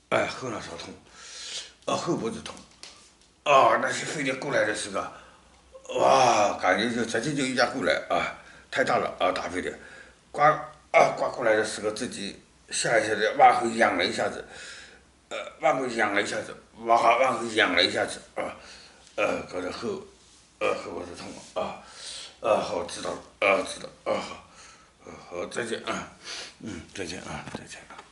哎，后脑勺痛，后脖子痛，哦，那些飞碟过来的时候，哇，感觉就直接就一架过来啊，太大了啊，大飞碟，刮过来的时候，自己下意识的往后仰了一下子，往后仰了一下子，往后仰了一下子啊，搞得后脖子痛啊，好，知道了，知道，好，好，再见啊，再见啊，再见啊。